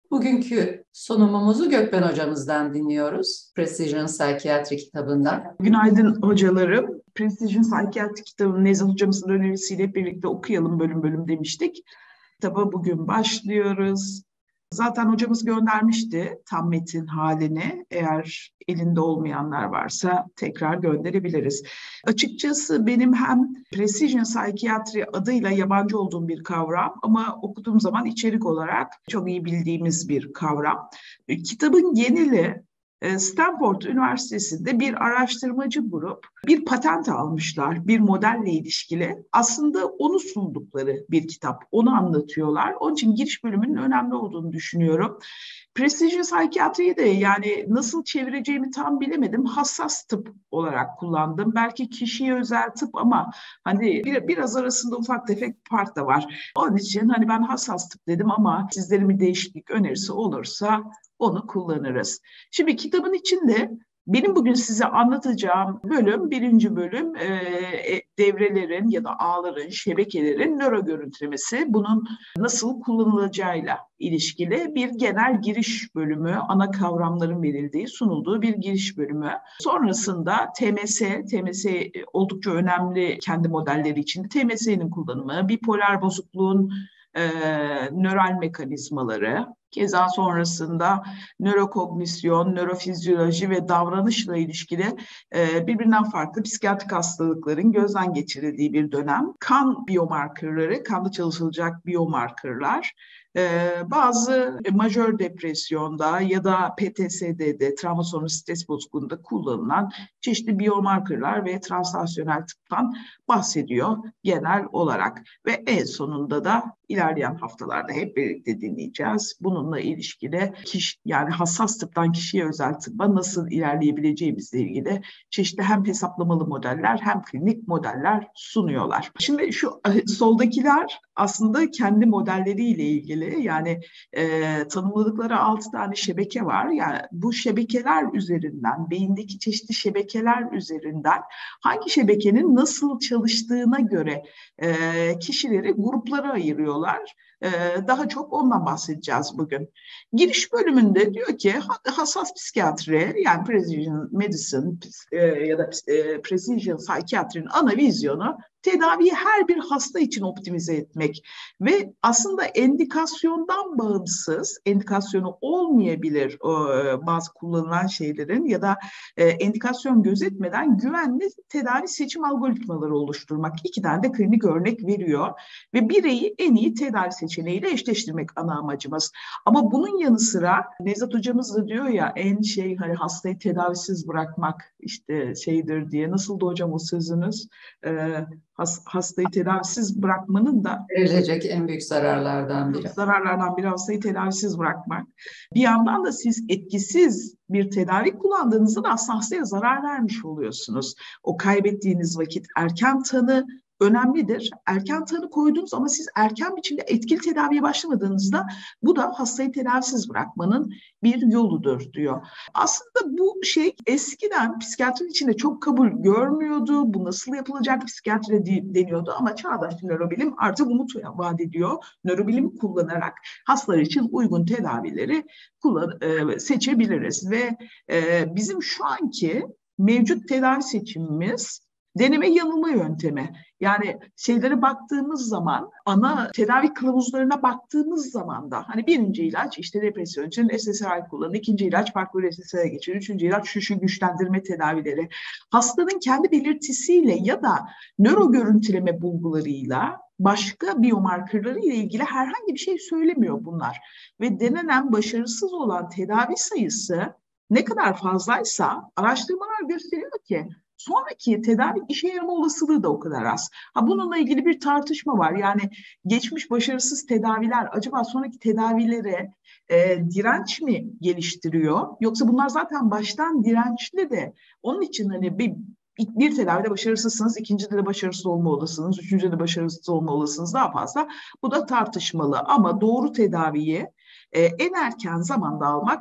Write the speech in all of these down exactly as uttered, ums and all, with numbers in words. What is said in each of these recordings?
Bugünkü sunumumuzu Gökben hocamızdan dinliyoruz. Precision Psychiatry kitabından. Günaydın hocalarım. Precision Psychiatry kitabını Nevzat hocamızın önerisiyle birlikte okuyalım bölüm bölüm demiştik. Kitaba bugün başlıyoruz. Zaten hocamız göndermişti tam metin halini. Eğer elinde olmayanlar varsa tekrar gönderebiliriz. Açıkçası benim hem Precision Psychiatry adıyla yabancı olduğum bir kavram ama okuduğum zaman içerik olarak çok iyi bildiğimiz bir kavram. Kitabın geneli Stanford Üniversitesi'nde bir araştırmacı grup bir patent almışlar, bir modelle ilişkili. Aslında onu sundukları bir kitap, onu anlatıyorlar. Onun için giriş bölümünün önemli olduğunu düşünüyorum. Precision Psychiatry'yi de yani nasıl çevireceğimi tam bilemedim. Hassas tıp olarak kullandım. Belki kişiye özel tıp ama hani bir, biraz arasında ufak tefek fark da var. Onun için hani ben hassas tıp dedim ama sizlerin bir değişiklik önerisi olursa onu kullanırız. Şimdi kitabın içinde benim bugün size anlatacağım bölüm, birinci bölüm e, devrelerin ya da ağların, şebekelerin nöro görüntülemesi, bunun nasıl kullanılacağıyla ilişkili bir genel giriş bölümü, ana kavramların verildiği, sunulduğu bir giriş bölümü. Sonrasında T M S, T M S oldukça önemli kendi modelleri için. T M S'nin kullanımı, bipolar bozukluğun e, nöral mekanizmaları, keza sonrasında nörokognisyon, nörofizyoloji ve davranışla ilişkili e, birbirinden farklı psikiyatrik hastalıkların gözden geçirildiği bir dönem. Kan biyomarkerleri, kanda çalışılacak biyomarkerler, Ee, bazı majör depresyonda ya da P T S D'de, travma sonrası stres bozukluğunda kullanılan çeşitli biyomarkerler ve translasyonel tıptan bahsediyor genel olarak. Ve en sonunda da ilerleyen haftalarda hep birlikte dinleyeceğiz. Bununla ilişkili kişi, yani hassas tıptan kişiye özel tıbba nasıl ilerleyebileceğimizle ilgili çeşitli hem hesaplamalı modeller hem klinik modeller sunuyorlar. Şimdi şu soldakiler aslında kendi modelleriyle ilgili, yani e, tanımladıkları altı tane şebeke var. Yani bu şebekeler üzerinden, beyindeki çeşitli şebekeler üzerinden hangi şebekenin nasıl çalıştığına göre e, kişileri gruplara ayırıyorlar. E, daha çok ondan bahsedeceğiz bugün. Giriş bölümünde diyor ki hassas psikiyatri, yani precision medicine e, ya da e, precision psychiatry'nin ana vizyonu tedaviyi her bir hasta için optimize etmek ve aslında endikasyondan bağımsız, endikasyonu olmayabilir e, bazı kullanılan şeylerin ya da e, endikasyon gözetmeden güvenli tedavi seçim algoritmaları oluşturmak. İki tane de klinik örnek veriyor ve bireyi en iyi tedavi seçeneğiyle eşleştirmek ana amacımız. Ama bunun yanı sıra Nevzat hocamız da diyor ya, en şey hani hastayı tedavisiz bırakmak işte şeydir diye. Nasıldı hocam o sözünüz? Ee, hastayı tedavisiz bırakmanın da Verilecek en büyük zararlardan biri. Zararlardan biri hastayı tedavisiz bırakmak. Bir yandan da siz etkisiz bir tedavi kullandığınızda da aslında hastaya zarar vermiş oluyorsunuz. O kaybettiğiniz vakit, erken tanı önemlidir. Erken tanı koyduğunuz ama siz erken biçimde etkili tedaviye başlamadığınızda bu da hastayı tedavisiz bırakmanın bir yoludur diyor. Aslında bu şey eskiden psikiyatrinin içinde çok kabul görmüyordu. Bu nasıl yapılacak psikiyatri deniyordu ama çağdaş nörobilim artık umut vaat ediyor. Nörobilimi kullanarak hastalar için uygun tedavileri kullan, e, seçebiliriz ve e, bizim şu anki mevcut tedavi seçimimiz deneme yanılma yöntemi. Yani şeylere baktığımız zaman, ana tedavi kılavuzlarına baktığımız zaman da hani birinci ilaç işte depresyon için S S R I kullanın, ikinci ilaç farklı bir S S R'ye geçin, üçüncü ilaç şu şu güçlendirme tedavileri. Hastanın kendi belirtisiyle ya da nöro görüntüleme bulgularıyla başka biyomarkerları ile ilgili herhangi bir şey söylemiyor bunlar. Ve denenen başarısız olan tedavi sayısı ne kadar fazlaysa araştırmalar gösteriyor ki sonraki tedavi işe yarama olasılığı da o kadar az. Ha, bununla ilgili bir tartışma var. Yani geçmiş başarısız tedaviler acaba sonraki tedavilere e, direnç mi geliştiriyor? Yoksa bunlar zaten baştan dirençli de onun için hani bir İlk bir tedavide başarısızsınız, ikincide de başarısız olma olasılığınız, üçüncüde de başarısız olma olasılığınız daha fazla. Bu da tartışmalı ama doğru tedaviyi e, en erken zamanda almak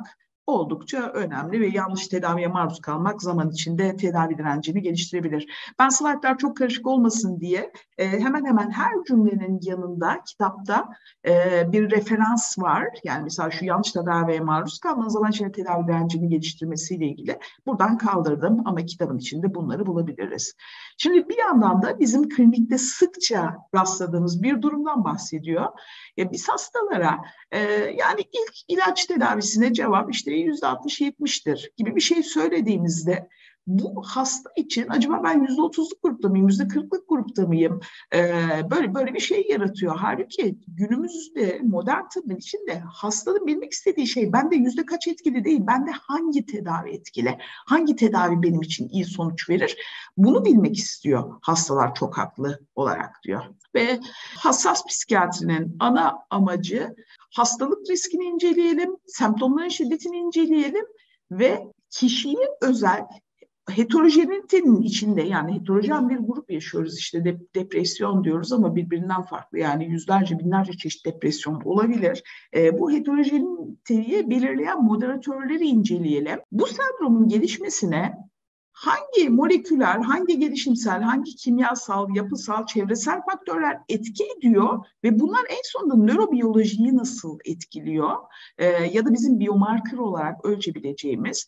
oldukça önemli ve yanlış tedaviye maruz kalmak zaman içinde tedavi direncini geliştirebilir. Ben slaytlar çok karışık olmasın diye e, hemen hemen her cümlenin yanında kitapta e, bir referans var. Yani mesela şu yanlış tedaviye maruz kalmanın zaman içinde tedavi direncini geliştirmesiyle ilgili buradan kaldırdım ama kitabın içinde bunları bulabiliriz. Şimdi bir yandan da bizim klinikte sıkça rastladığımız bir durumdan bahsediyor. Ya biz hastalara e, yani ilk ilaç tedavisine cevap işte yüzde altmış yetmiştir gibi bir şey söylediğimizde bu hasta için acaba ben yüzde otuzluk grupta mıyım, yüzde kırklık grupta mıyım? Ee, böyle böyle bir şey yaratıyor. Halbuki günümüzde modern tıbbın içinde hastanın bilmek istediği şey bende yüzde kaç etkili değil, bende hangi tedavi etkili, hangi tedavi benim için iyi sonuç verir? Bunu bilmek istiyor hastalar çok haklı olarak diyor. Ve hassas psikiyatrinin ana amacı hastalık riskini inceleyelim, semptomların şiddetini inceleyelim ve kişiye özel heterojenitenin içinde, yani heterojen bir grup yaşıyoruz, işte de, depresyon diyoruz ama birbirinden farklı, yani yüzlerce binlerce çeşit depresyon olabilir. E, bu heterojeniteyi belirleyen moderatörleri inceleyelim. Bu sendromun gelişmesine hangi moleküler, hangi gelişimsel, hangi kimyasal, yapısal, çevresel faktörler etki ediyor ve bunlar en sonunda nörobiyolojiyi nasıl etkiliyor? Ee, ya da bizim biyomarker olarak ölçebileceğimiz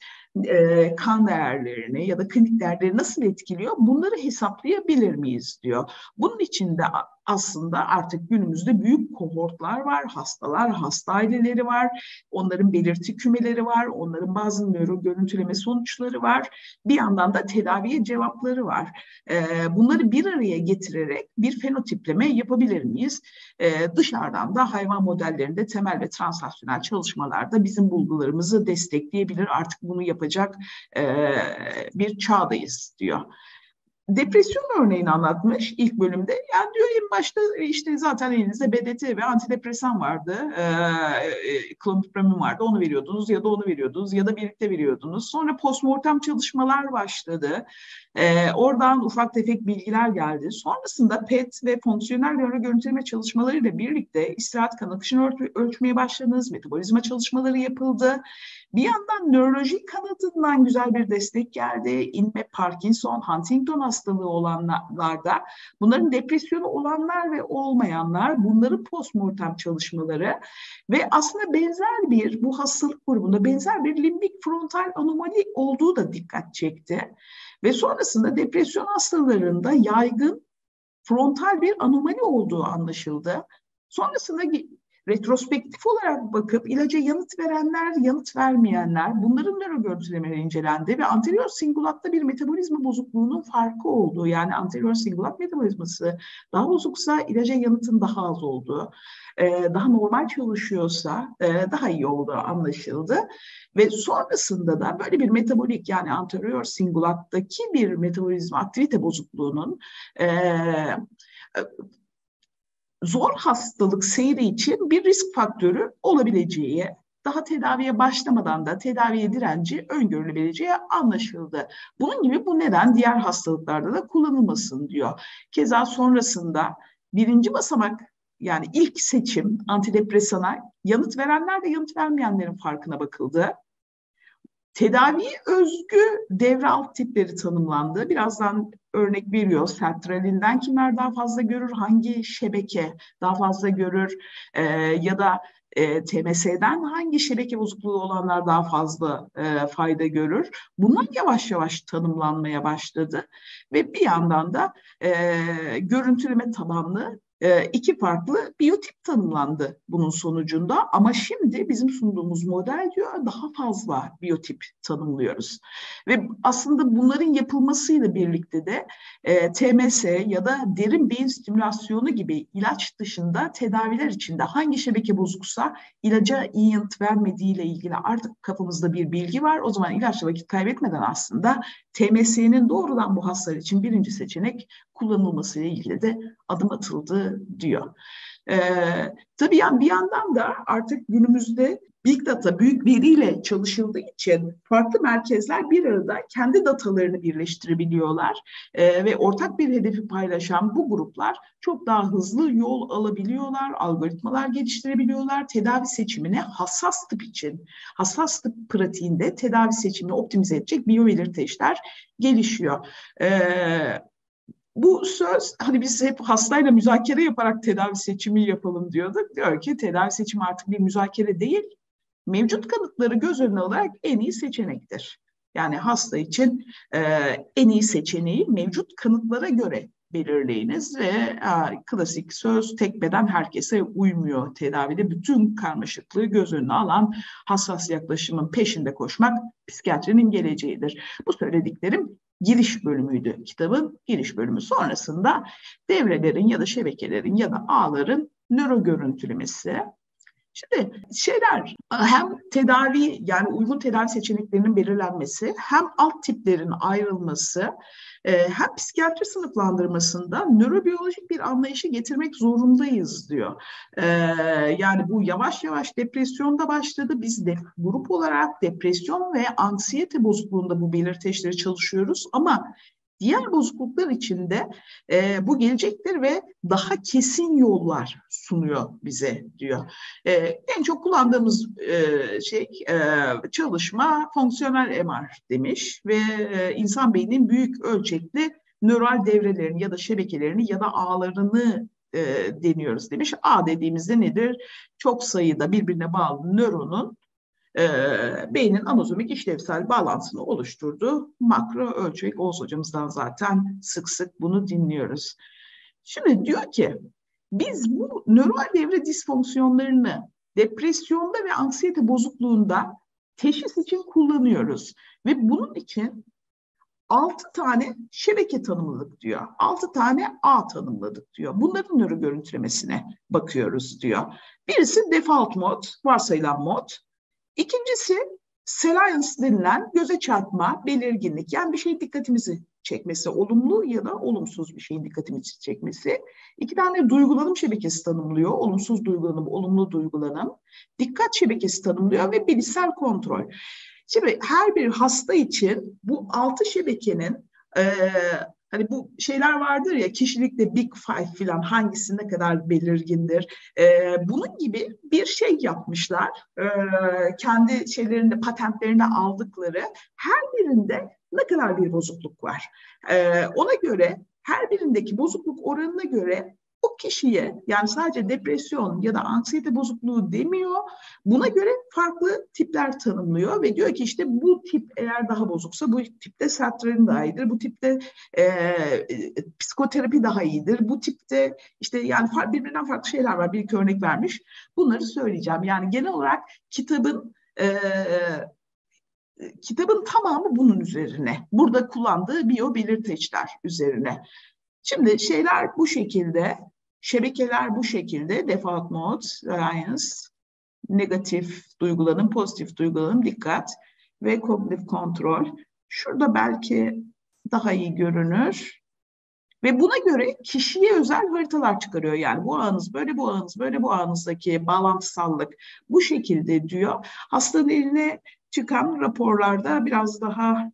e, kan değerlerini ya da klinik değerleri nasıl etkiliyor? Bunları hesaplayabilir miyiz diyor. Bunun için de aslında artık günümüzde büyük kohortlar var, hastalar, hasta aileleri var, onların belirti kümeleri var, onların bazı nöro görüntüleme sonuçları var. Bir yandan da tedaviye cevapları var. Ee, bunları bir araya getirerek bir fenotipleme yapabilir miyiz? Ee, dışarıdan da hayvan modellerinde temel ve translasyonel çalışmalarda bizim bulgularımızı destekleyebilir. Artık bunu yapacak e, bir çağdayız diyor. Depresyon örneğini anlatmış ilk bölümde. Yani diyor en başta işte zaten elinizde B D T ve antidepresan vardı. E, klomipramim vardı. Onu veriyordunuz ya da onu veriyordunuz ya da birlikte veriyordunuz. Sonra postmortem çalışmalar başladı. E, oradan ufak tefek bilgiler geldi. Sonrasında P E T ve fonksiyonel nöro görüntüleme çalışmalarıyla birlikte istirahat kan akışını ölç- ölçmeye başladınız. Metabolizma çalışmaları yapıldı. Bir yandan nörolojik kanadından güzel bir destek geldi. İnme, Parkinson, Huntington hastalığı olanlarda, bunların depresyonu olanlar ve olmayanlar, bunların postmortem çalışmaları ve aslında benzer bir, bu hastalık grubunda benzer bir limbik frontal anomali olduğu da dikkat çekti. Ve sonrasında depresyon hastalarında yaygın frontal bir anomali olduğu anlaşıldı. Sonrasında retrospektif olarak bakıp ilaca yanıt verenler, yanıt vermeyenler, bunların nöro görüntülemeleri incelendi ve anterior singulatta bir metabolizma bozukluğunun farkı olduğu, yani anterior singulat metabolizması daha bozuksa ilaca yanıtın daha az olduğu, daha normal çalışıyorsa daha iyi olduğu anlaşıldı. Ve sonrasında da böyle bir metabolik, yani anterior singulattaki bir metabolizma aktivite bozukluğunun zor hastalık seyri için bir risk faktörü olabileceği, daha tedaviye başlamadan da tedaviye direnci öngörülebileceği anlaşıldı. Bunun gibi bu neden diğer hastalıklarda da kullanılmasın diyor. Keza sonrasında birinci basamak, yani ilk seçim antidepresana yanıt verenler ve yanıt vermeyenlerin farkına bakıldı. Tedaviye özgü devre tipleri tanımlandı. Birazdan örnek veriyor. Sertralinden kimler daha fazla görür, hangi şebeke daha fazla görür e, ya da e, T M S'den hangi şebeke bozukluğu olanlar daha fazla e, fayda görür. Bunlar yavaş yavaş tanımlanmaya başladı ve bir yandan da e, görüntüleme tabanlı İki farklı biyotip tanımlandı bunun sonucunda, ama şimdi bizim sunduğumuz model diyor daha fazla biyotip tanımlıyoruz. Ve aslında bunların yapılmasıyla birlikte de e, T M S ya da derin beyin stimülasyonu gibi ilaç dışında tedaviler içinde hangi şebeke bozuksa ilaca iyi yanıt vermediği ile ilgili artık kafamızda bir bilgi var. O zaman ilaçla vakit kaybetmeden aslında T M S'nin doğrudan bu hastalar için birinci seçenek kullanılması ile ilgili de adım atıldı diyor. Ee, tabii yani bir yandan da artık günümüzde Big data, büyük veriyle çalışıldığı için farklı merkezler bir arada kendi datalarını birleştirebiliyorlar e, ve ortak bir hedefi paylaşan bu gruplar çok daha hızlı yol alabiliyorlar, algoritmalar geliştirebiliyorlar, tedavi seçimine hassas tıp için, hassas tıp pratiğinde tedavi seçimini optimize edecek biyobelirteçler gelişiyor. E, Bu söz, hani biz hep hastayla müzakere yaparak tedavi seçimi yapalım diyorduk. Diyor ki tedavi seçimi artık bir müzakere değil, mevcut kanıtları göz önüne alarak en iyi seçenektir. Yani hasta için e, en iyi seçeneği mevcut kanıtlara göre belirleyiniz ve e, klasik söz tek beden herkese uymuyor tedavide. Bütün karmaşıklığı göz önüne alan hassas yaklaşımın peşinde koşmak psikiyatrinin geleceğidir. Bu söylediklerim giriş bölümüydü kitabın. Giriş bölümü sonrasında devrelerin ya da şebekelerin ya da ağların nöro görüntülemesi. Şimdi şeyler hem tedavi yani uygun tedavi seçeneklerinin belirlenmesi hem alt tiplerin ayrılması hem psikiyatri sınıflandırmasında nörobiyolojik bir anlayışı getirmek zorundayız diyor. Yani bu yavaş yavaş depresyonda başladı. Biz de grup olarak depresyon ve anksiyete bozukluğunda bu belirteçleri çalışıyoruz ama diğer bozukluklar içinde e, bu gelecektir ve daha kesin yollar sunuyor bize diyor. E, en çok kullandığımız e, şey e, çalışma fonksiyonel M R demiş ve e, insan beyninin büyük ölçekli nöral devrelerini ya da şebekelerini ya da ağlarını e, deniyoruz demiş. Ağ dediğimizde nedir? Çok sayıda birbirine bağlı nöronun E, beynin anozomik işlevsel bağlantısını oluşturduğu makro ölçek. Oğuz hocamızdan zaten sık sık bunu dinliyoruz. Şimdi diyor ki biz bu nöral devre disfonksiyonlarını depresyonda ve anksiyete bozukluğunda teşhis için kullanıyoruz ve bunun için altı tane şebeke tanımladık diyor. altı tane ağ tanımladık diyor. Bunların nöro görüntülemesine bakıyoruz diyor. Birisi default mod, varsayılan mod. İkincisi salience denilen göze çarpma, belirginlik. Yani bir şeyin dikkatimizi çekmesi, olumlu ya da olumsuz bir şeyin dikkatimizi çekmesi. İki tane duygulanım şebekesi tanımlıyor. Olumsuz duygulanım, olumlu duygulanım. Dikkat şebekesi tanımlıyor ve bilişsel kontrol. Şimdi her bir hasta için bu altı şebekenin e, hani bu şeyler vardır ya kişilikte Big Five filan hangisi ne kadar belirgindir. Ee, bunun gibi bir şey yapmışlar. Ee, kendi şeylerinde patentlerini aldıkları her birinde ne kadar bir bozukluk var. Ee, ona göre her birindeki bozukluk oranına göre o kişiye yani sadece depresyon ya da anksiyete bozukluğu demiyor. Buna göre farklı tipler tanımlıyor ve diyor ki işte bu tip eğer daha bozuksa bu tipte sertraline daha iyidir. Bu tipte e, e, psikoterapi daha iyidir. Bu tipte işte yani birbirinden farklı şeyler var. Bir iki örnek vermiş. Bunları söyleyeceğim. Yani genel olarak kitabın e, kitabın tamamı bunun üzerine. Burada kullandığı biyobelirteçler üzerine. Şimdi şeyler bu şekilde, şebekeler bu şekilde, default mode, alliance, negatif duygulanım, pozitif duygulanım, dikkat ve kognitif kontrol. Şurada belki daha iyi görünür. Ve buna göre kişiye özel haritalar çıkarıyor. Yani bu ağınız böyle, bu ağınız böyle, bu ağınızdaki bağlantısallık bu şekilde diyor. Hastanın eline çıkan raporlarda biraz daha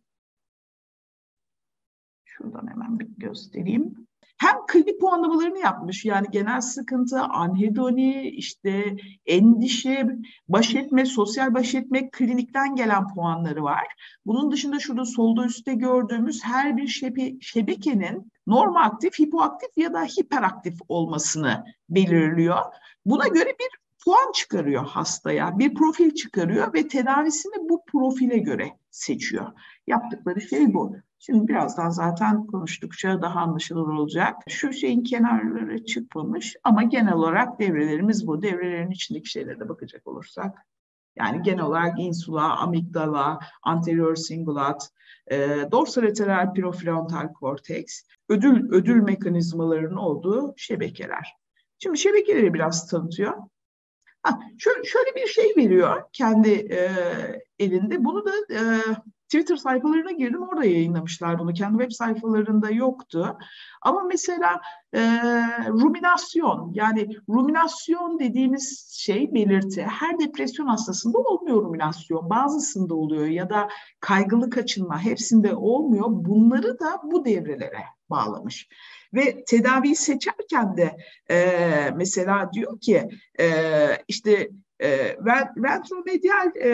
şuradan hemen bir göstereyim. Hem klinik puanlamalarını yapmış yani genel sıkıntı, anhedoni, işte endişe, baş etme, sosyal baş etme, klinikten gelen puanları var. Bunun dışında şurada solda üstte gördüğümüz her bir şebe şebekenin normoaktif, hipoaktif ya da hiperaktif olmasını belirliyor. Buna göre bir puan çıkarıyor hastaya, bir profil çıkarıyor ve tedavisini bu profile göre seçiyor. Yaptıkları şey bu. Şimdi birazdan zaten konuştukça daha anlaşılır olacak. Şu şeyin kenarları çıkmamış ama genel olarak devrelerimiz bu. Devrelerin içindeki şeylere de bakacak olursak. Yani genel olarak insula, amigdala, anterior singulat, e, dorsolateral prefrontal korteks, ödül ödül mekanizmalarının olduğu şebekeler. Şimdi şebekeleri biraz tanıtıyor. Ha, şöyle, şöyle bir şey veriyor kendi e, elinde. Bunu da e, Twitter sayfalarına girdim, orada yayınlamışlar bunu. Kendi web sayfalarında yoktu. Ama mesela e, ruminasyon, yani ruminasyon dediğimiz şey, belirti. Her depresyon hastasında olmuyor ruminasyon. Bazısında oluyor ya da kaygılı kaçınma, hepsinde olmuyor. Bunları da bu devrelere bağlamış. Ve tedaviyi seçerken de e, mesela diyor ki e, işte e, ventromedial e,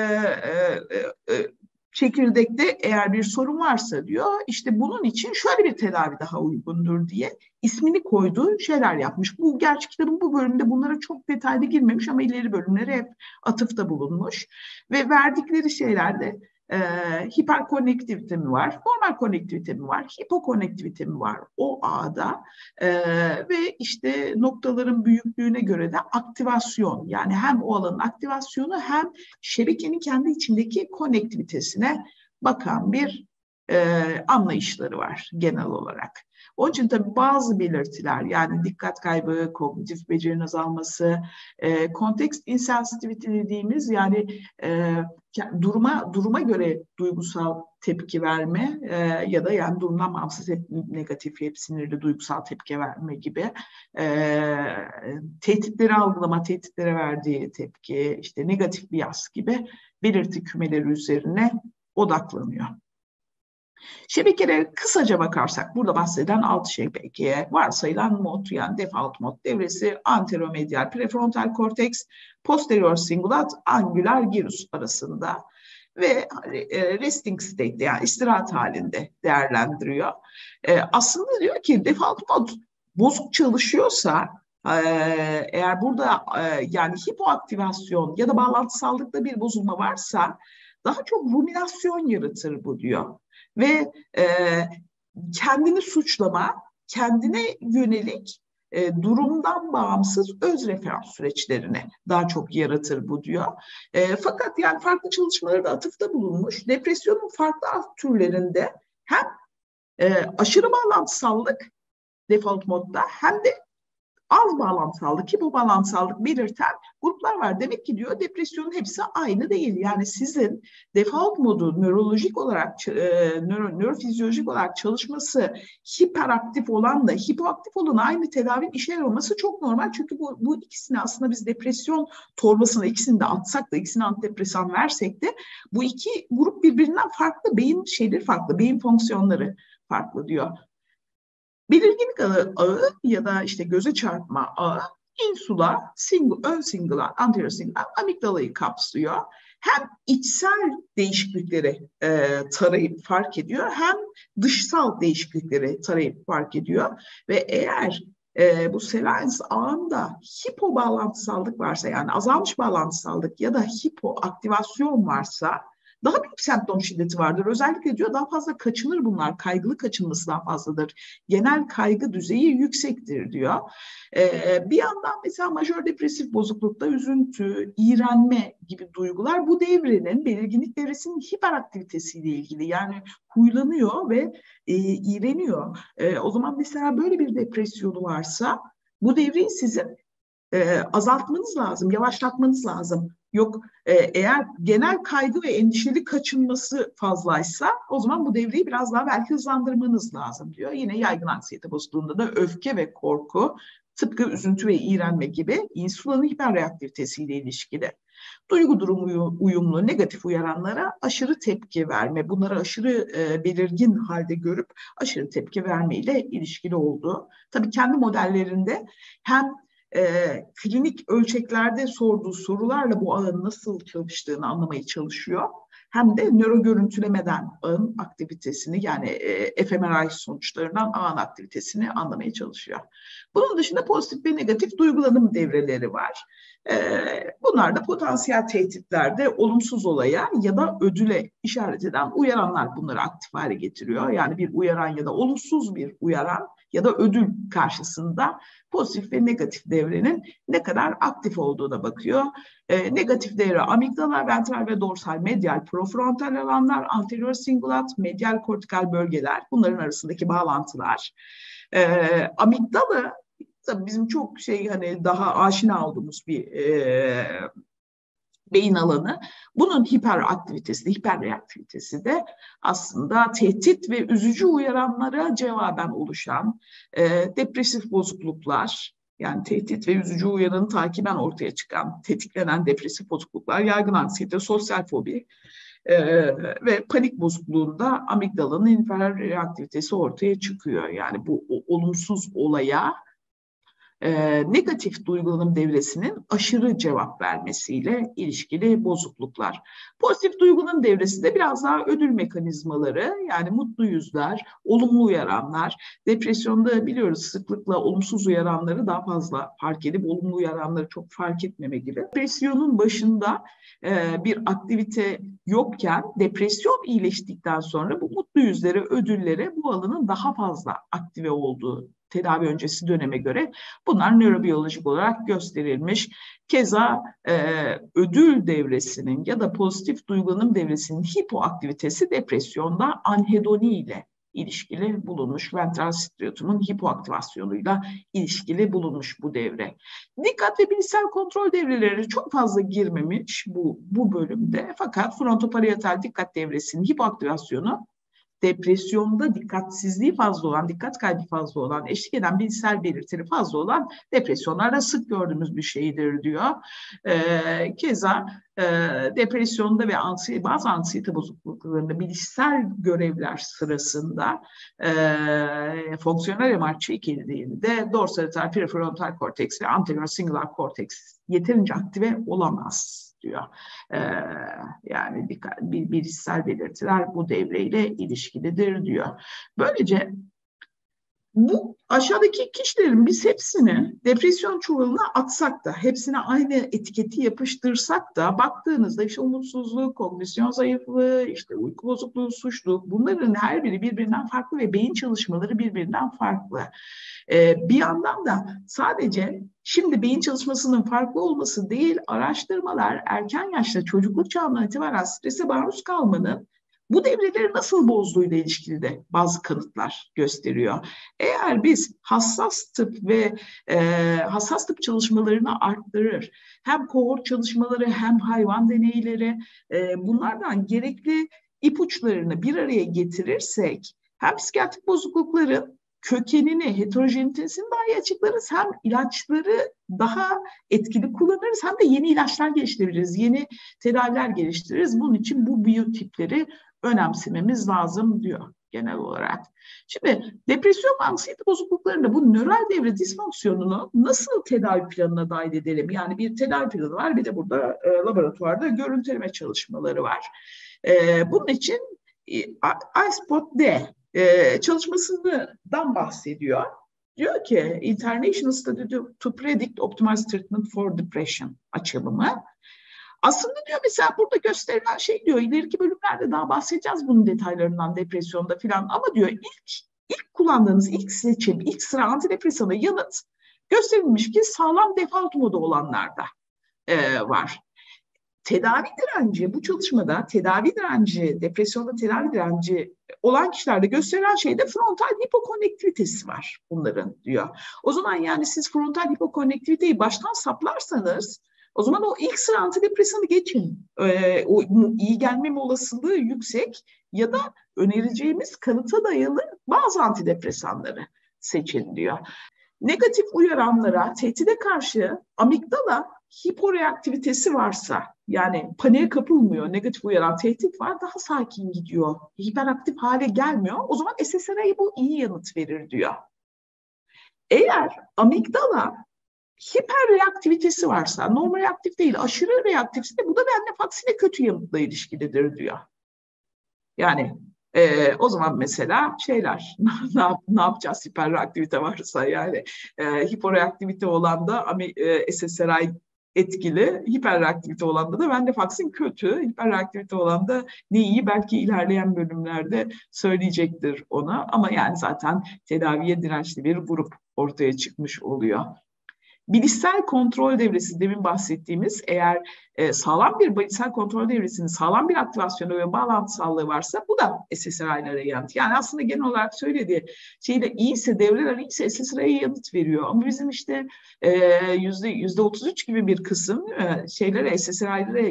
e, e, çekirdekte eğer bir sorun varsa diyor, işte bunun için şöyle bir tedavi daha uygundur diye ismini koyduğu şeyler yapmış. Bu gerçi kitabın bu bölümünde bunlara çok detaylı girmemiş ama ileri bölümlere hep atıfta bulunmuş. Ve verdikleri şeylerde e, hiperkonnektivite mi var, normal konnektivite mi var, hipokonektivite mi var o ağda e, ve işte noktaların büyüklüğüne göre de aktivasyon, yani hem o alanın aktivasyonu hem şebekenin kendi içindeki konnektivitesine bakan bir e, anlayışları var genel olarak. Onun için tabii bazı belirtiler, yani dikkat kaybı, kognitif becerinin azalması, e, context insensitivity dediğimiz, yani e, duruma duruma göre duygusal tepki verme e, ya da yani durumdan bağımsız hep negatif, hep sinirli duygusal tepki verme gibi e, tehditleri algılama, tehditlere verdiği tepki, işte negatif bias gibi belirti kümeleri üzerine odaklanıyor. Şebekelere kısaca bakarsak burada bahseden altı şebeke, varsayılan mod, yani default mod devresi, anteromedial prefrontal korteks, posterior singulat, angular gyrus arasında ve resting state, yani istirahat halinde değerlendiriyor. Aslında diyor ki default mod bozuk çalışıyorsa, eğer burada yani hipoaktivasyon ya da bağlantısallıkta bir bozulma varsa daha çok ruminasyon yaratır bu diyor. Ve e, kendini suçlama, kendine yönelik e, durumdan bağımsız öz referans süreçlerini daha çok yaratır bu diyor. E, fakat yani farklı çalışmalarda atıfta bulunmuş. Depresyonun farklı alt türlerinde hem e, aşırı bağlantısallık default modda hem de az bağlantısallık, hipobalansallık belirten gruplar var. Demek ki diyor depresyonun hepsi aynı değil. Yani sizin default modu nörolojik olarak, e, nöro, nörofizyolojik olarak çalışması hiperaktif olanla hipoaktif olan aynı tedavinin işe yaramaması çok normal. Çünkü bu, bu ikisini aslında biz depresyon torbasına ikisini de atsak da, ikisini antidepresan versek de bu iki grup birbirinden farklı, beyin şeyleri farklı, beyin fonksiyonları farklı diyor. Belirginlik ağı, ağı ya da işte göze çarpma ağı insula, single, ön singular, anterior singular, amigdalayı kapsıyor. Hem içsel değişiklikleri e, tarayıp fark ediyor, hem dışsal değişiklikleri tarayıp fark ediyor. Ve eğer e, bu Salience ağında hipo bağlantısallık varsa, yani azalmış bağlantısallık ya da hipoaktivasyon varsa daha büyük semptom şiddeti vardır. Özellikle diyor daha fazla kaçınır bunlar. Kaygılı kaçınması daha fazladır. Genel kaygı düzeyi yüksektir diyor. Ee, bir yandan mesela majör depresif bozuklukta üzüntü, iğrenme gibi duygular bu devrenin, belirginlik devresinin hiperaktivitesiyle ilgili. Yani huylanıyor ve e, iğreniyor. E, o zaman mesela böyle bir depresyonu varsa bu devreyi sizin e, azaltmanız lazım, yavaşlatmanız lazım. Yok e, eğer genel kaygı ve endişeli kaçınması fazlaysa o zaman bu devreyi biraz daha belki hızlandırmanız lazım diyor. Yine yaygın anksiyete bozukluğunda da öfke ve korku, tıpkı üzüntü ve iğrenme gibi insulanın hiperreaktivitesiyle ilişkili. Duygu durumu uyumlu negatif uyaranlara aşırı tepki verme, bunları aşırı e, belirgin halde görüp aşırı tepki verme ile ilişkili oldu. Tabii kendi modellerinde hem E, klinik ölçeklerde sorduğu sorularla bu ağın nasıl çalıştığını anlamaya çalışıyor. Hem de nöro görüntülemeden ağın aktivitesini, yani e, F M R I sonuçlarından ağın aktivitesini anlamaya çalışıyor. Bunun dışında pozitif ve negatif duygulanım devreleri var. E, bunlar da potansiyel tehditlerde olumsuz olaya ya da ödüle işaret eden uyaranlar bunları aktif hale getiriyor. Yani bir uyaran ya da olumsuz bir uyaran ya da ödül karşısında pozitif ve negatif devrenin ne kadar aktif olduğuna bakıyor. E, negatif devre amigdala, ventral ve dorsal medial profrontal alanlar, anterior singulat, medial kortikal bölgeler, bunların arasındaki bağlantılar. E, amigdala tabii bizim çok şey, hani daha aşina olduğumuz bir e, beyin alanı. Bunun hiperaktivitesi, hiperreaktivitesi de aslında tehdit ve üzücü uyaranlara cevaben oluşan e, depresif bozukluklar, yani tehdit ve üzücü uyaranı takiben ortaya çıkan, tetiklenen depresif bozukluklar, yaygın anksiyete, sosyal fobi e, ve panik bozukluğunda amigdalanın hiperreaktivitesi ortaya çıkıyor. Yani bu o, olumsuz olaya E, negatif duygulanım devresinin aşırı cevap vermesiyle ilişkili bozukluklar. Pozitif duygulanım devresi de biraz daha ödül mekanizmaları, yani mutlu yüzler, olumlu uyaranlar. Depresyonda biliyoruz sıklıkla olumsuz uyaranları daha fazla fark edip olumlu uyaranları çok fark etmeme gibi. Depresyonun başında e, bir aktivite yokken depresyon iyileştikten sonra bu mutlu yüzlere, ödüllere bu alanın daha fazla aktive olduğu tedavi öncesi döneme göre bunlar nörobiyolojik olarak gösterilmiş. Keza e, ödül devresinin ya da pozitif duygulanım devresinin hipoaktivitesi depresyonda anhedoni ile ilişkili bulunmuş. Ventral striatum'un hipoaktivasyonuyla ilişkili bulunmuş bu devre. Dikkat ve bilişsel kontrol devreleri çok fazla girmemiş bu, bu bölümde. Fakat frontoparietal dikkat devresinin hipoaktivasyonu depresyonda dikkatsizliği fazla olan, dikkat kaybı fazla olan, eşlik eden bilişsel belirtileri fazla olan depresyonlarda sık gördüğümüz bir şeydir diyor. Ee, keza e, depresyonda ve anksiyete, bazı anksiyete bozukluklarında bilişsel görevler sırasında e, fonksiyonel M R çekildiğinde dorsolateral prefrontal korteks ve anterior singular korteks yeterince aktive olamaz diyor. Ee, yani dikkat, bir, bilişsel belirtiler bu devreyle ilişkilidir diyor. Böylece bu aşağıdaki kişilerin biz hepsini depresyon çuvalına atsak da, hepsine aynı etiketi yapıştırsak da baktığınızda işte umutsuzluk, kognisyon zayıflığı, işte uyku bozukluğu, suçluluk, bunların her biri birbirinden farklı ve beyin çalışmaları birbirinden farklı. Ee, bir yandan da sadece şimdi beyin çalışmasının farklı olması değil, araştırmalar erken yaşta çocukluk çağından itibaren strese maruz kalmanın bu devreleri nasıl bozduğuyla ilişkili de bazı kanıtlar gösteriyor. Eğer biz hassas tıp ve e, hassas tıp çalışmalarını arttırır, hem kohort çalışmaları hem hayvan deneyleri, e, bunlardan gerekli ipuçlarını bir araya getirirsek, hem psikiyatrik bozuklukların kökenini, heterojenitesini daha iyi açıklarız, hem ilaçları daha etkili kullanırız, hem de yeni ilaçlar geliştiririz, yeni tedaviler geliştiririz. Bunun için bu biyotipleri önemsememiz lazım diyor genel olarak. Şimdi depresyon ve anksiyete bozukluklarında bu nöral devre disfonksiyonunu nasıl tedavi planına dahil edelim? Yani bir tedavi planı var, bir de burada e, laboratuvarda görüntüleme çalışmaları var. E, bunun için e, iSpot-D e, çalışmasından bahsediyor. Diyor ki International Study to Predict Optimized Treatment for Depression açılımı. Aslında diyor mesela burada gösterilen şey diyor, ileriki bölümlerde daha bahsedeceğiz bunun detaylarından depresyonda filan, ama diyor ilk ilk kullandığınız ilk seçim, ilk sıra antidepresana yanıt gösterilmiş ki sağlam default modu olanlarda e, var. Tedavi direnci, bu çalışmada tedavi direnci, depresyonda tedavi direnci olan kişilerde gösterilen şeyde frontal hipokonektivitesi var bunların diyor. O zaman yani siz frontal hipokonektiviteyi baştan saplarsanız o zaman o ilk sıra antidepresanı geçin. Ee, o iyi gelmeme olasılığı yüksek ya da önereceğimiz kanıta dayalı bazı antidepresanları seçin diyor. Negatif uyaranlara, tehdide karşı amigdala hiporeaktivitesi varsa, yani paniğe kapılmıyor, negatif uyaran tehdit var, daha sakin gidiyor, hiperaktif hale gelmiyor. O zaman S S R I bu iyi yanıt verir diyor. Eğer amigdala hiperreaktivitesi varsa, normal reaktif değil, aşırı reaktifse bu da venlafaxine kötü yanıtla ilişkilidir diyor. Yani e, o zaman mesela şeyler, ne, yap, ne yapacağız hiperreaktivite varsa, yani e, hiporeaktivite olan da e, S S R I etkili, hiperreaktivite olan da venlafaxin kötü, hiperreaktivite olan da ne iyi, belki ilerleyen bölümlerde söyleyecektir ona, ama yani zaten tedaviye dirençli bir grup ortaya çıkmış oluyor. Bilişsel kontrol devresi demin bahsettiğimiz, eğer e, sağlam bir balisel kontrol devresinin sağlam bir aktivasyonu ve bağlantısallığı varsa bu da S S R I'lara yanıt. Yani aslında genel olarak söylediği şeyle iyiyse, devreler iyiyse S S R I'ye yanıt veriyor. Ama bizim işte e, yüzde, yüzde otuz üç gibi bir kısım e, şeylere, S S R I'lere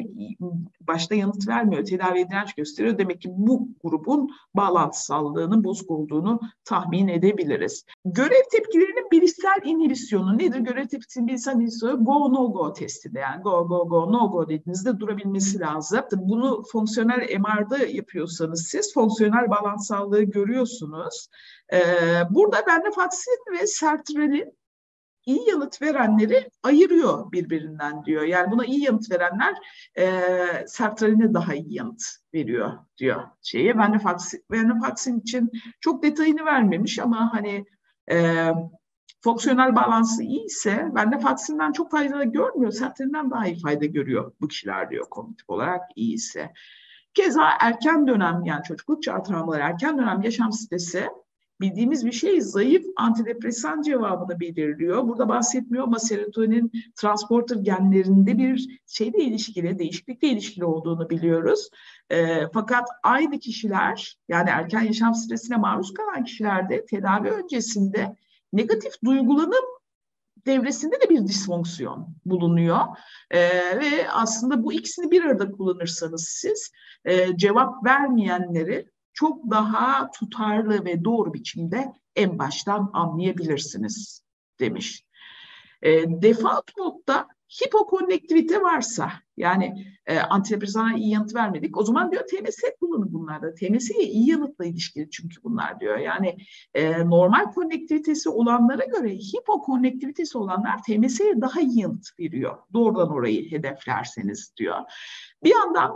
başta yanıt vermiyor, tedavi direnç gösteriyor. Demek ki bu grubun bağlantısallığının bozuk olduğunu tahmin edebiliriz. Görev tepkilerinin bilişsel inhibisyonu nedir? Görev tepkisinin bilişsel inhibisyonu go no go testinde, yani go go go no go dediğinizde durabilmesi lazım. Bunu fonksiyonel M R'da yapıyorsanız siz fonksiyonel bağlantısallığı görüyorsunuz. Ee, burada venlafaxin ve sertralin iyi yanıt verenleri ayırıyor birbirinden diyor. Yani buna iyi yanıt verenler e, sertraline daha iyi yanıt veriyor diyor şeyi. Venlafaxin, venlafaxin için çok detayını vermemiş ama hani e, fonksiyonel bağlantısı iyi ise venlafaxinden çok fayda görmüyor, sertralinden daha iyi fayda görüyor bu kişiler diyor kognitif olarak iyi ise. Keza erken dönem, yani çocukluk çağı travmaları, erken dönem yaşam stresi bildiğimiz bir şey, zayıf antidepresan cevabını belirliyor. Burada bahsetmiyor ama serotonin transporter genlerinde bir şeyle ilişkili, değişiklikle ilişkili olduğunu biliyoruz. E, fakat aynı kişiler, yani erken yaşam stresine maruz kalan kişilerde tedavi öncesinde negatif duygulanım devresinde de bir disfonksiyon bulunuyor. Ee, ve aslında bu ikisini bir arada kullanırsanız siz e, cevap vermeyenleri çok daha tutarlı ve doğru biçimde en baştan anlayabilirsiniz demiş. E, default modda hipokonnektivite varsa, yani e, antidepresana iyi yanıt vermedik, o zaman diyor T M S kullanın bunlarda. T M S'ye iyi yanıtla ilişkili çünkü bunlar diyor. Yani e, normal konnektivitesi olanlara göre hipokonnektivitesi olanlar T M S'ye daha iyi yanıt veriyor. Doğrudan orayı hedeflerseniz diyor. Bir yandan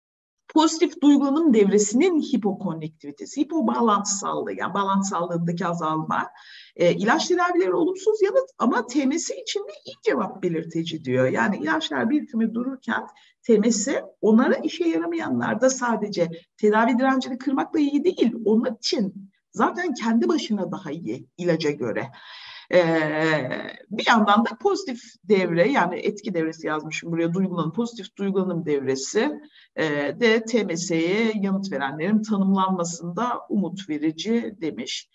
pozitif duygulanım devresinin hipokonnektivitesi, hipobağlantısallığı, yani bağlantısallığındaki azalma, e, ilaç tedavileri olumsuz yanıt ama T M S için de iyi cevap belirtici diyor. Yani ilaçlar birikimi dururken T M S onlara işe yaramayanlarda sadece tedavi direncini kırmakla iyi değil, onlar için zaten kendi başına daha iyi ilaca göre. Ee, bir yandan da pozitif devre, yani etki devresi yazmışım buraya, duygulanım, pozitif duygulanım devresi e, de T M S'ye yanıt verenlerin tanımlanmasında umut verici demiş.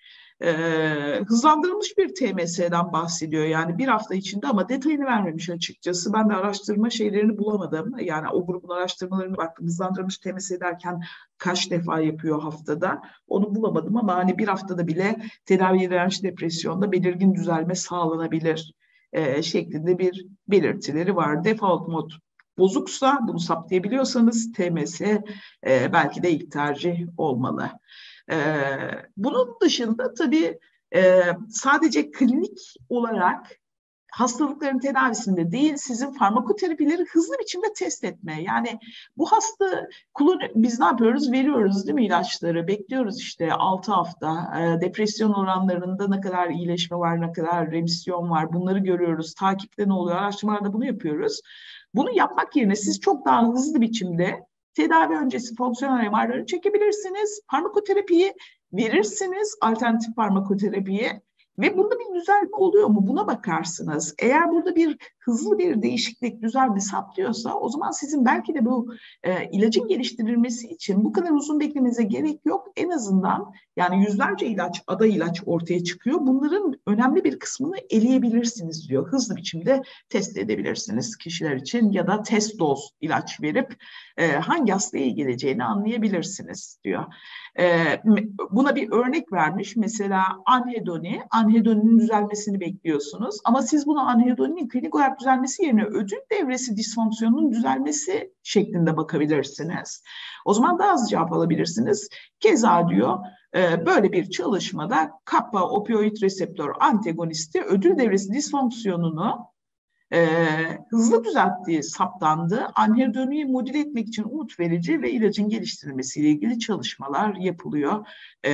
Ee, hızlandırılmış bir T M S'den bahsediyor, yani bir hafta içinde, ama detayını vermemiş açıkçası. Ben de araştırma şeylerini bulamadım. Yani o grubun araştırmalarını baktım. Hızlandırılmış T M S derken kaç defa yapıyor haftada, onu bulamadım ama hani bir haftada bile tedavi dirençli depresyonda belirgin düzelme sağlanabilir e, şeklinde bir belirtileri var. Default mod bozuksa, bunu saptayabiliyorsanız T M S e, belki de ilk tercih olmalı. Ee, bunun dışında tabii e, sadece klinik olarak hastalıkların tedavisinde değil, sizin farmakoterapileri hızlı biçimde test etme. Yani bu hasta kullan, biz ne yapıyoruz? Veriyoruz değil mi ilaçları? Bekliyoruz işte altı hafta. E, depresyon oranlarında ne kadar iyileşme var, ne kadar remisyon var, bunları görüyoruz. Takipte ne oluyor? Araştırmalarda bunu yapıyoruz. Bunu yapmak yerine siz çok daha hızlı biçimde tedavi öncesi fonksiyonel M R'ları çekebilirsiniz. Farmakoterapiyi verirsiniz, alternatif farmakoterapiyi. Ve bunda bir düzelme oluyor mu? Buna bakarsınız. Eğer burada bir hızlı bir değişiklik, düzelme saptıyorsa, o zaman sizin belki de bu e, ilacın geliştirilmesi için bu kadar uzun beklemenize gerek yok. En azından yani yüzlerce ilaç, aday ilaç ortaya çıkıyor. Bunların önemli bir kısmını eleyebilirsiniz diyor. Hızlı biçimde test edebilirsiniz kişiler için ya da test doz ilaç verip e, hangi hastaya iyi geleceğini anlayabilirsiniz diyor. E, buna bir örnek vermiş. Mesela anhedoni, anhedoninin düzelmesini bekliyorsunuz. Ama siz bunu anhedoninin klinik olarak düzelmesi yerine ödül devresi disfonksiyonunun düzelmesi şeklinde bakabilirsiniz. O zaman daha az cevap alabilirsiniz. Keza diyor, böyle bir çalışmada kappa opioid reseptör antagonisti ödül devresi disfonksiyonunu Ee, hızlı düzelttiği saptandı. Anhedoniyi modüle etmek için umut verici ve ilacın geliştirilmesiyle ilgili çalışmalar yapılıyor.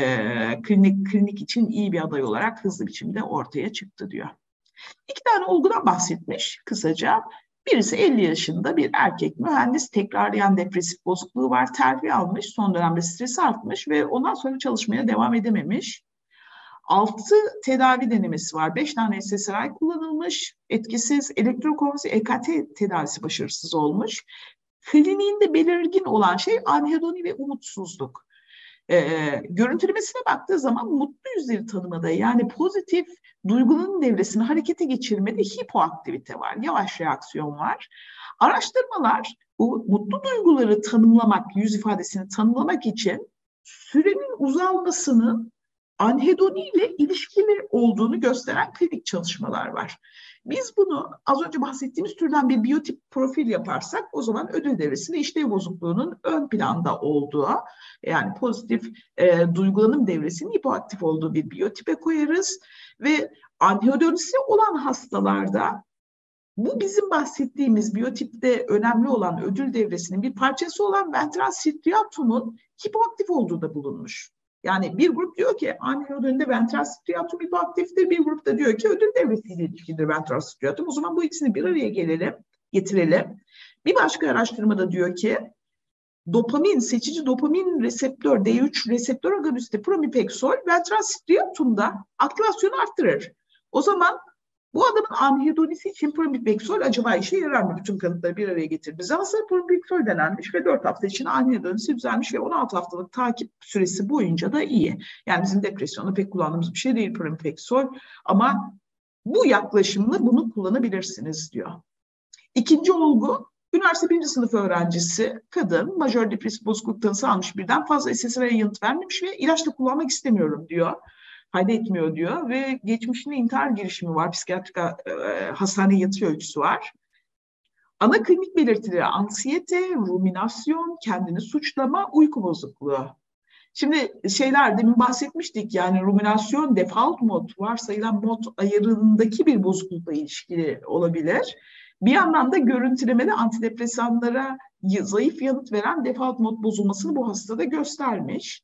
Ee, klinik, klinik için iyi bir aday olarak hızlı biçimde ortaya çıktı diyor. İki tane olgudan bahsetmiş kısaca. Birisi elli yaşında bir erkek mühendis, tekrarlayan depresif bozukluğu var, terfi almış, son dönemde stresi artmış ve ondan sonra çalışmaya devam edememiş. Altı tedavi denemesi var. Beş tane S S R I kullanılmış, etkisiz. Elektrokonvulsif E K T tedavisi başarısız olmuş. Kliniğinde belirgin olan şey anhedoni ve umutsuzluk. Ee, görüntülemesine baktığı zaman mutlu yüzleri tanımada, yani pozitif duygunun devresini harekete geçirmede hipoaktivite var, yavaş reaksiyon var. Araştırmalar bu mutlu duyguları tanımlamak, yüz ifadesini tanımlamak için sürenin uzalmasının anhedoni ile ilişkili olduğunu gösteren klinik çalışmalar var. Biz bunu az önce bahsettiğimiz türden bir biyotip profil yaparsak o zaman ödül devresinde işlev bozukluğunun ön planda olduğu, yani pozitif e, duygulanım devresinin hipoaktif olduğu bir biyotipe koyarız ve anhedonisi olan hastalarda bu bizim bahsettiğimiz biyotipte önemli olan ödül devresinin bir parçası olan ventral striatum'un hipoaktif olduğu da bulunmuş. Yani bir grup diyor ki anhedonide ventral striatum hipoaktiftir, bir grup da diyor ki ödül devresiyle ilişkilidir ventral striatum. O zaman bu ikisini bir araya gelelim, getirelim. Bir başka araştırmada diyor ki dopamin, seçici dopamin reseptör, D üç reseptör agonisti pramipexol ventral striatumda aktivasyonu arttırır. O zaman bu adamın anhedonisi için pramipexol acaba işe yarar mı? Bütün kanıtları bir araya getirdiğimiz zaman pramipexol denenmiş ve dört hafta için anhedonisi düzelmiş ve on altı haftalık takip süresi boyunca da iyi. Yani bizim depresyonda pek kullandığımız bir şey değil pramipexol ama bu yaklaşımla bunu kullanabilirsiniz diyor. İkinci olgu, üniversite birinci sınıf öğrencisi, kadın, majör depresif bozukluk tanısı almış, birden fazla S S R I'ye yanıt vermemiş ve ilaç da kullanmak istemiyorum diyor. Fayda etmiyor diyor ve geçmişinde intihar girişimi var, psikiyatrik e, hastane yatı öyküsü var. Ana klinik belirtileri anksiyete, ruminasyon, kendini suçlama, uyku bozukluğu. Şimdi şeyler demin bahsetmiştik, yani ruminasyon default mod, varsayılan mod ayarındaki bir bozuklukla ilişkili olabilir. Bir yandan da görüntülemede antidepresanlara zayıf yanıt veren default mod bozulmasını bu hastada göstermiş.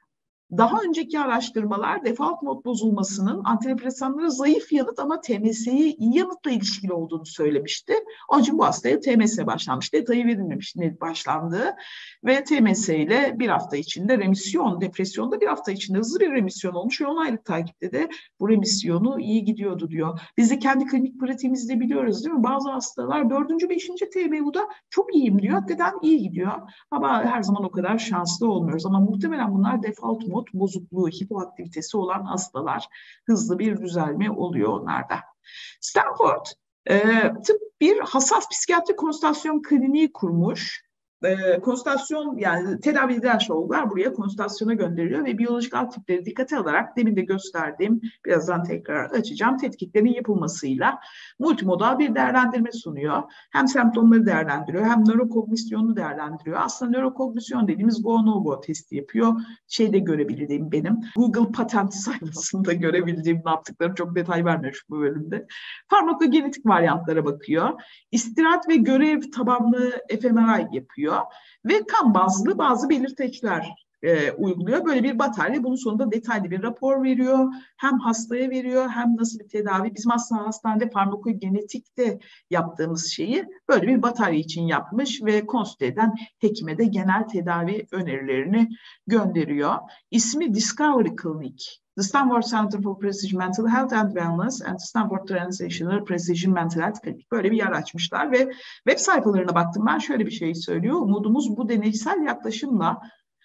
Daha önceki araştırmalar default mod bozulmasının antidepresanlara zayıf yanıt ama T M S'ye iyi yanıtla ilişkili olduğunu söylemişti. Onun için bu hastaya T M S başlanmış. Detayı verilmemiş ne başlandığı ve T M S ile bir hafta içinde remisyon, depresyonda bir hafta içinde hızlı bir remisyon olmuş ve on aylık takipte de bu remisyonu iyi gidiyordu diyor. Biz de kendi klinik pratiğimizde biliyoruz değil mi? Bazı hastalar dördüncü, beşinci T B U'da çok iyiyim diyor. Hakikaten iyi gidiyor ama her zaman o kadar şanslı olmuyoruz. Ama muhtemelen bunlar default mod bozukluğu, hipoaktivitesi olan hastalar, hızlı bir düzelme oluyor onlarda. Stanford e, tıp bir hassas psikiyatri konsültasyon kliniği kurmuş. E, konsültasyon, yani tedavi edilen olgular buraya konsültasyona gönderiliyor ve biyolojik alt tipleri dikkate alarak demin de gösterdiğim, birazdan tekrar açacağım, tetkiklerin yapılmasıyla multimodal bir değerlendirme sunuyor. Hem semptomları değerlendiriyor hem nörokognisyonu değerlendiriyor. Aslında nörokognisyon dediğimiz go no go testi yapıyor. Şeyde görebildiğim benim Google patent sayfasında görebildiğim, ne yaptıklarını çok detay vermiyor bu bölümde. Farmakogenetik varyantlara bakıyor. İstirahat ve görev tabanlı F M R I yapıyor. Ve kan bazlı bazı belirteçler e, uyguluyor. Böyle bir batarya bunun sonunda detaylı bir rapor veriyor. Hem hastaya veriyor hem nasıl bir tedavi. Bizim aslında hastanede farmakogenetikte yaptığımız şeyi böyle bir batarya için yapmış ve konsült eden hekime de genel tedavi önerilerini gönderiyor. İsmi Discovery Clinic. The Stanford Center for Precision Mental Health and Wellness and Stanford Translational Precision Mental Health Clinic. Böyle bir yer açmışlar ve web sayfalarına baktım, ben şöyle bir şey söylüyor. Umudumuz bu deneysel yaklaşımla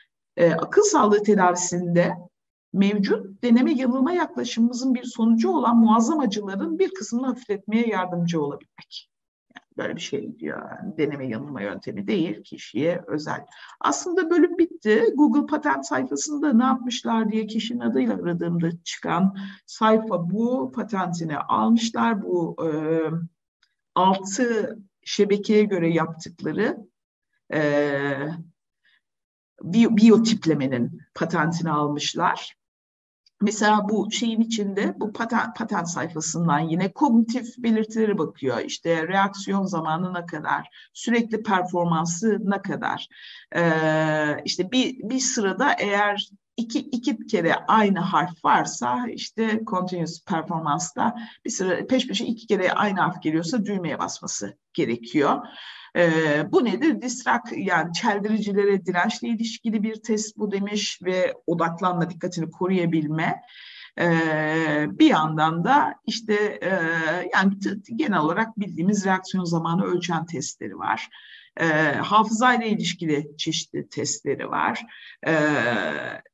e, akıl sağlığı tedavisinde mevcut deneme yanılma yaklaşımımızın bir sonucu olan muazzam acıların bir kısmını hafifletmeye yardımcı olabilmek. Böyle bir şey diyor. Yani deneme yanılma yöntemi değil, kişiye özel. Aslında bölüm bitti. Google patent sayfasında ne yapmışlar diye kişinin adıyla aradığımda çıkan sayfa bu. Patentini almışlar. Bu e, altı şebekeye göre yaptıkları e, biyotiplemenin patentini almışlar. Mesela bu şeyin içinde, bu patent, patent sayfasından yine kognitif belirtilere bakıyor. İşte reaksiyon zamanı ne kadar, sürekli performansı ne kadar. Ee, işte bir, bir sırada eğer iki, iki kere aynı harf varsa, işte continuous performansta bir sıra peş peşe iki kere aynı harf geliyorsa düğmeye basması gerekiyor. Ee, bu nedir? Distrak, yani çeldiricilere dirençle ilişkili bir test bu demiş ve odaklanma, dikkatini koruyabilme. Ee, bir yandan da işte e, yani t- genel olarak bildiğimiz reaksiyon zamanı ölçen testleri var. Ee, hafızayla ilişkili çeşitli testleri var. Ee,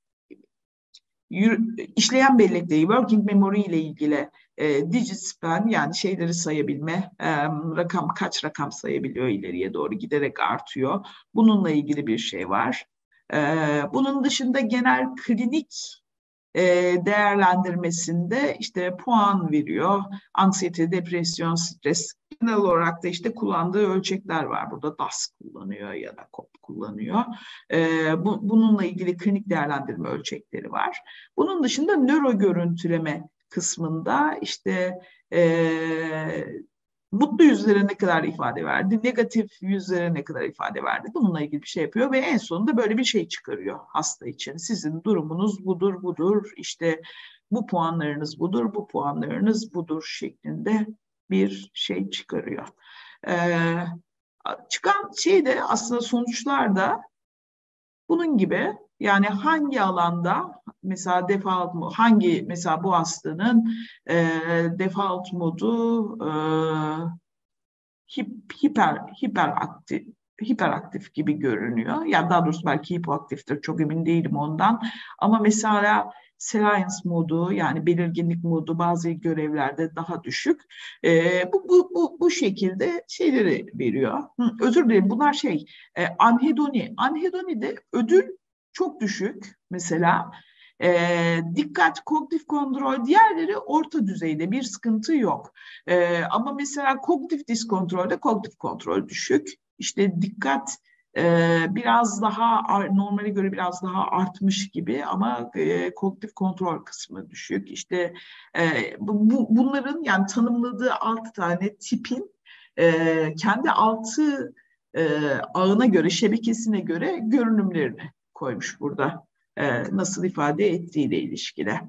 işleyen bellekle, working memory ile ilgili e, digit span, yani şeyleri sayabilme, e, rakam kaç rakam sayabiliyor, ileriye doğru giderek artıyor. Bununla ilgili bir şey var. E, bunun dışında genel klinik e, değerlendirmesinde işte puan veriyor. Anksiyete, depresyon, stres. Genel olarak da işte kullandığı ölçekler var. Burada D A S kullanıyor ya da C O P kullanıyor. E, bu, bununla ilgili klinik değerlendirme ölçekleri var. Bunun dışında nöro görüntüleme kısmında işte e, mutlu yüzlere ne kadar ifade verdi, negatif yüzlere ne kadar ifade verdi. Bununla ilgili bir şey yapıyor ve en sonunda böyle bir şey çıkarıyor hasta için. Sizin durumunuz budur, budur, işte bu puanlarınız budur, bu puanlarınız budur şeklinde bir şey çıkarıyor. Ee, çıkan şey de aslında sonuçlar da bunun gibi, yani hangi alanda mesela default mu, hangi mesela bu hastanın e, default modu e, hip, hiper hiperaktif hiperaktif gibi görünüyor. Yani daha doğrusu belki hipoaktiftir, çok emin değilim ondan. Ama mesela salience modu, yani belirginlik modu bazı görevlerde daha düşük. Ee, bu, bu, bu, bu şekilde şeyleri veriyor. Hı, özür dilerim, bunlar şey e, anhedoni. Anhedoni'de ödül çok düşük mesela. E, dikkat, kognitif kontrol, diğerleri orta düzeyde, bir sıkıntı yok. E, ama mesela kognitif diskontrolde kognitif kontrol düşük. İşte dikkat e, biraz daha normale göre biraz daha artmış gibi ama e, kognitif kontrol kısmı düşük. İşte e, bu, bu, bunların yani tanımladığı altı tane tipin e, kendi altı e, ağına göre, şebekesine göre görünümlerini koymuş burada. E, nasıl ifade ettiğiyle ilişkili.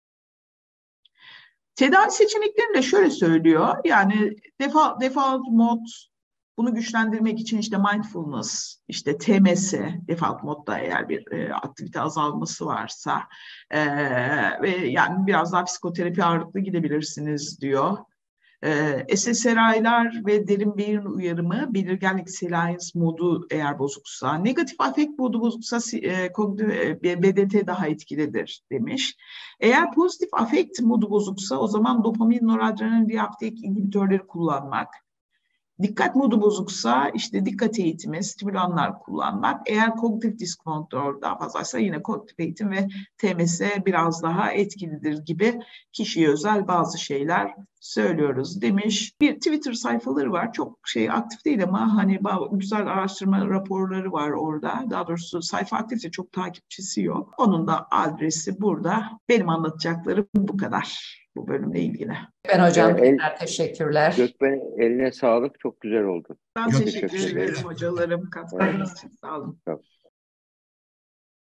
Tedavi seçeneklerini de şöyle söylüyor. Yani default, default mod, bunu güçlendirmek için işte mindfulness, işte T M S, default modda eğer bir e, aktivite azalması varsa e, ve yani biraz daha psikoterapi ağırlıklı gidebilirsiniz diyor. E, S S R I'lar ve derin beyin uyarımı, belirgenlik salience modu eğer bozuksa, negatif afekt modu bozuksa e, B D T daha etkilidir demiş. Eğer pozitif afekt modu bozuksa o zaman dopamin, noradrenalin, reuptake inhibitörleri kullanmak. Dikkat modu bozuksa işte dikkat eğitimi, stimülanlar kullanmak. Eğer kognitif diskontrol daha fazlaysa yine kognitif eğitim ve T M S biraz daha etkilidir gibi kişiye özel bazı şeyler söylüyoruz demiş. Bir Twitter sayfaları var. Çok şey aktif değil ama hani güzel araştırma raporları var orada. Daha doğrusu sayfa aktifse çok takipçisi yok. Onun da adresi burada. Benim anlatacaklarım bu kadar bu bölümle ilgili. Ben hocam El, tekrar teşekkürler. Gökben, eline sağlık, çok güzel oldu. Ben Çok teşekkür teşekkür ederim ederim. hocalarım, katkılarınız için. Sağ olun. Tamam.